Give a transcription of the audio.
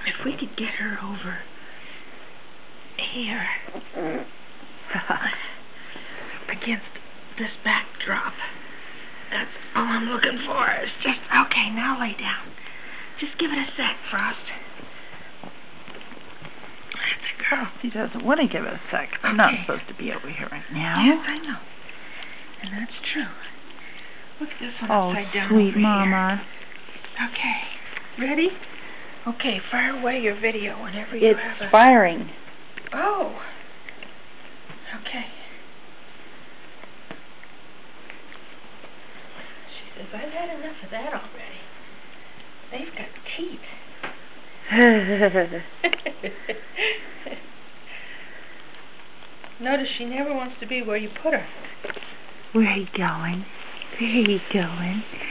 If we could get her over here against this backdrop, that's all I'm looking for. It's just, okay, now lay down. Just give it a sec, Frost. That's a girl. She doesn't want to give it a sec. I'm not supposed to be over here right now. Yes, I know. And that's true. Look at this one upside down over here. Oh, sweet mama. Okay. Ready? Okay, fire away your video whenever you have It's firing. Oh. Okay. She says, I've had enough of that already. They've got teeth. Notice she never wants to be where you put her. Where are you going? Where are you going?